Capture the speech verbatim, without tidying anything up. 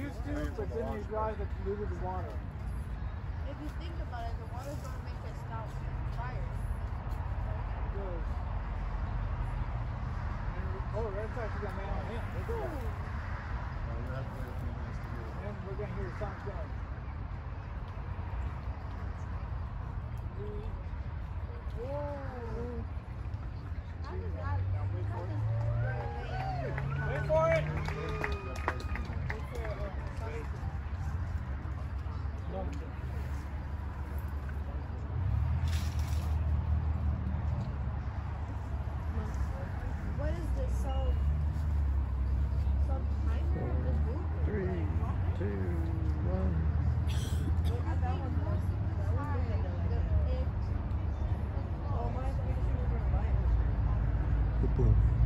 used to, but then you realize that polluted the water. If you think about it, the water's going to make it stop fire. It goes. Oh, that's actually got man on him. Look at that. And we're going to hear Tom's gun. Whoa. How does that... Wait for it! What is this? So... Some timer? This boot? Three, two, one. That one was... Oh, my... Boom.